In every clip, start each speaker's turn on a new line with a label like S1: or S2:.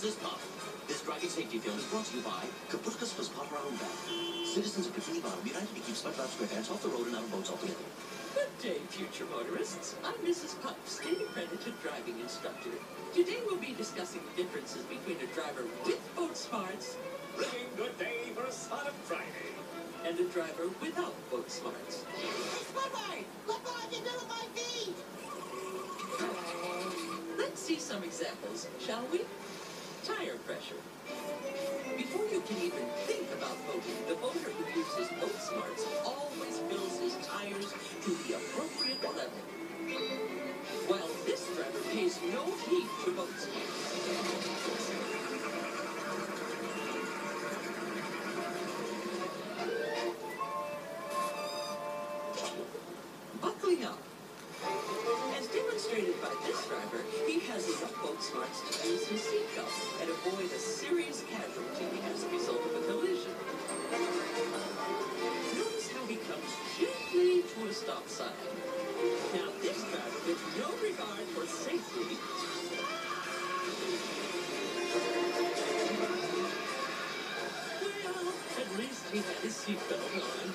S1: Mrs. Puff. This driving safety film is brought to you by Kapushka Spaspotter Band. Citizens of Bikini Bottom united to keep SpongeBob SquarePants off the road and out of boats altogether.
S2: Good day, future motorists. I'm Mrs. Puff, state-accredited driving instructor. Today we'll be discussing the differences between a driver with boat smarts,
S3: Bringing good day for a spot of Friday,
S2: and a driver without boat smarts.
S4: It's Flipper! Let go of the middle of my feet!
S2: Let's see some examples, shall we? Tire pressure. Before you can even think about boating, the boater who uses boat smarts always fills his tires to the appropriate level. While this driver pays no heed to boat smarts. Buckling up. As demonstrated by this driver, he has enough boat smarts to use his seatbelt and avoid a serious casualty as a result of a collision. Notice how he comes gently to a stop sign. Now this driver, with no regard for safety, well, at least he had his seatbelt on.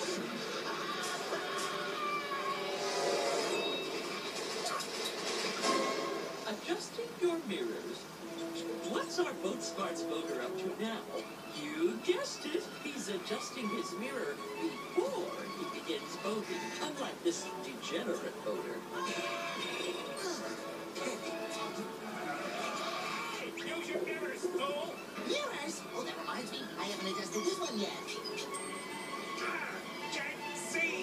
S2: Adjusting your mirrors. What's our boat smarts boater up to now? You guessed it. He's adjusting his mirror before he begins boating, unlike this degenerate boater.
S3: use your mirrors, fool!
S4: Mirrors? Oh, that reminds me. I haven't adjusted this one yet.
S3: Can't see!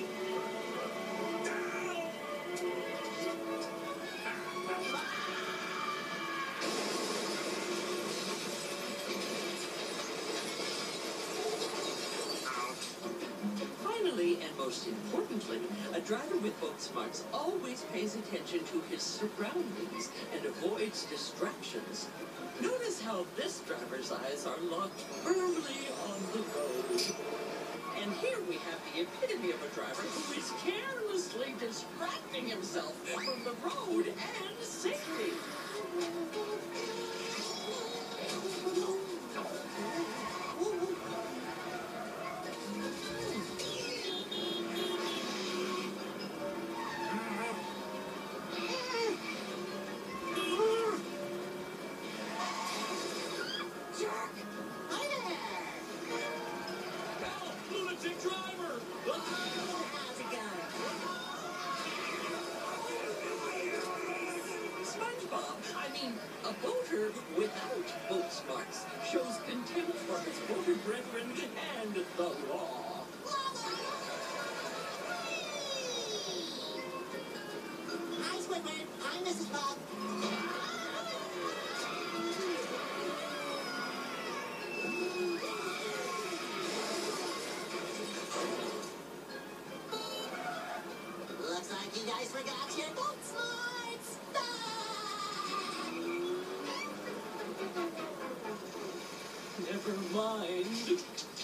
S2: Finally, and most importantly, a driver with boat smarts always pays attention to his surroundings and avoids distractions. Notice how this driver's eyes are locked firmly on the road. And here we have the epitome of a driver who is carelessly distracting himself from the road and safety.
S4: Hi there!
S3: Help! Lunatic driver!
S4: How's it going?
S2: SpongeBob, I mean, a boater without boat smarts, shows contempt for his boater brethren and the law.
S4: Hi, Squidward. I'm Mrs. Bob. Looks like you guys forgot your boat smarts.
S2: Never mind.